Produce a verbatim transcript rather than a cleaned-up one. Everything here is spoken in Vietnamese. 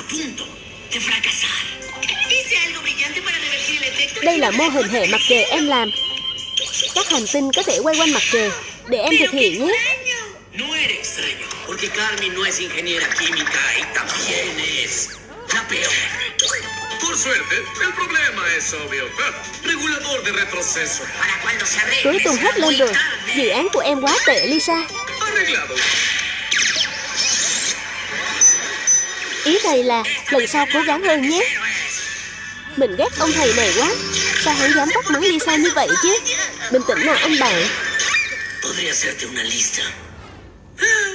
Đây là mô hình hệ mặt trời em làm. Các hành tinh có thể quay quanh mặt trời. Để em thực hiện nhé. Cuối tuần hết lên rồi. Dự án của em quá tệ, Lisa. Ý thầy là lần sau cố gắng hơn nhé. Mình ghét ông thầy này quá. Sao hắn dám bắt mắng Lisa như vậy chứ? Bình tĩnh nào anh bạn.